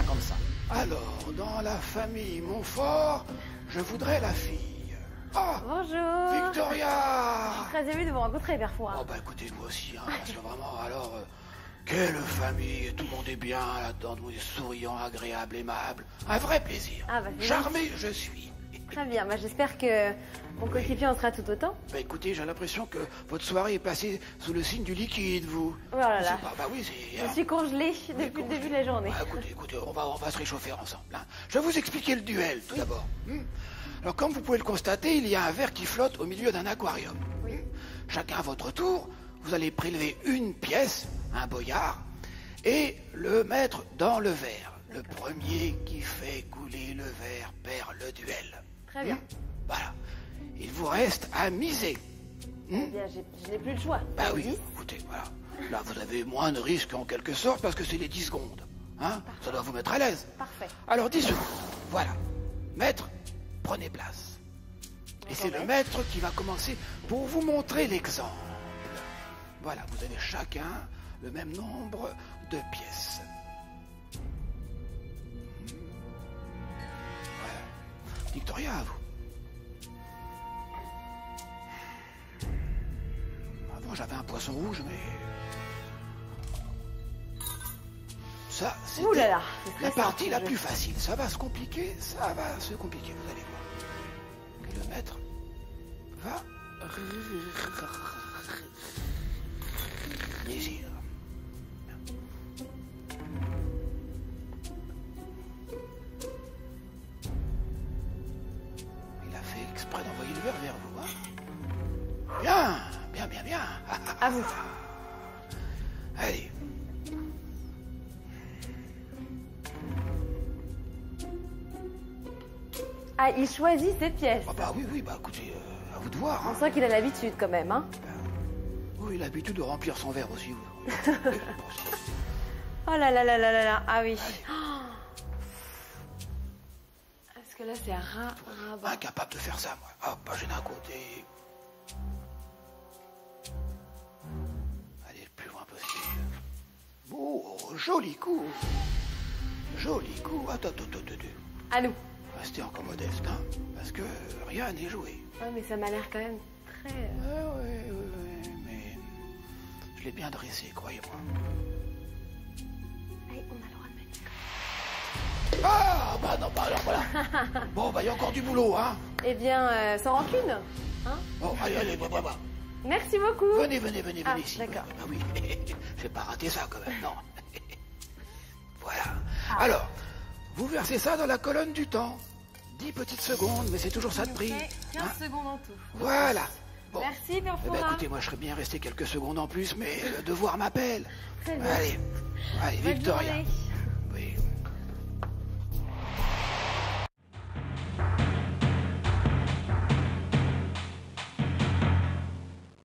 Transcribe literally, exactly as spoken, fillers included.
comme ça. Alors, dans la famille Montfort, je voudrais la fille. Ah, Bonjour. Victoria. Je suis très émue de vous rencontrer, Père Fouras. Oh bah écoutez, moi aussi, hein, parce que vraiment, alors, euh, quelle famille, tout le monde est bien là-dedans, tout le monde est souriant, agréable, aimable. Un vrai plaisir. Ah, bah, c'est Charmé, je suis. Très bien, bah, j'espère que mon coéquipier en sera tout autant. Bah écoutez, j'ai l'impression que votre soirée est passée sous le signe du liquide, vous. Oh là là. C'est pas- bah oui, c'est... Je hein. suis congelée depuis le début de la journée. Ah, écoutez, écoutez, on va, on va se réchauffer ensemble. Hein. Je vais vous expliquer le duel, tout d'abord. Hmm. Alors, comme vous pouvez le constater, il y a un verre qui flotte au milieu d'un aquarium. Oui. Hmm. Chacun à votre tour, vous allez prélever une pièce, un boyard, et le mettre dans le verre. Le premier qui fait couler le verre perd le duel. Très bien. Hmm. Voilà. Il vous reste à miser. Hmm. Eh bien, j'ai- je n'ai plus le choix. Bah oui, dix. écoutez, voilà. Là, vous avez moins de risques en quelque sorte parce que c'est les dix secondes. Hein? Ça doit vous mettre à l'aise. Parfait. Alors, dix secondes. Voilà. Maître, prenez place. Et c'est le maître qui va commencer pour vous montrer l'exemple. Voilà, vous avez chacun le même nombre de pièces. Voilà. Victoria, à vous. Avant, j'avais un poisson rouge, mais... Ça, c'est Ouh là là, c'est très la partie simple, la je- plus facile. Ça va se compliquer, ça va se compliquer, vous allez voir. Et le maître va... Ici. Il a fait exprès d'envoyer le verre vers vous, hein? Bien, bien, bien, bien. À vous. Allez. Ah, il choisit ses pièces. Ah bah oui, oui, bah écoutez, euh, à vous de voir. On Hein. sent qu'il a l'habitude quand même, hein. Oui, il a l'habitude de remplir son verre aussi. Oui. Oh là là là là là là. Ah oui. Oh. Parce que là, c'est ras, ras, bas. Incapable de faire ça, moi. Hop, bah, j'ai d'un côté. Allez, le plus loin possible. Oh, joli coup. Joli coup. Attends, attends, attends, attends. À nous. Restez encore modeste, hein, parce que rien n'est joué. Ouais, mais ça m'a l'air quand même très... euh, Ouais, ouais, ouais, ouais, mais je l'ai bien dressé, croyez-moi. Allez, on a le droit de mettre. Ah, bah non, bah alors voilà. Bon, bah il y a encore du boulot, hein. Eh bien, euh, sans rancune. Hein. Bon, allez, allez, bah, bah, bah. Merci beaucoup. Venez, venez, venez, Ah, venez ici. d'accord. Bah oui, je vais pas rater ça quand même, non. Voilà. Ah. Alors, vous versez ça dans la colonne du temps. dix petites secondes, mais c'est toujours ça de prix. quinze Hein. secondes en tout. Voilà. Bon. Merci, Père Eh ben, Fouras. écoutez, moi je serais bien resté quelques secondes en plus, mais le devoir m'appelle. Très bien. Allez, allez, Bonne Victoria. journée.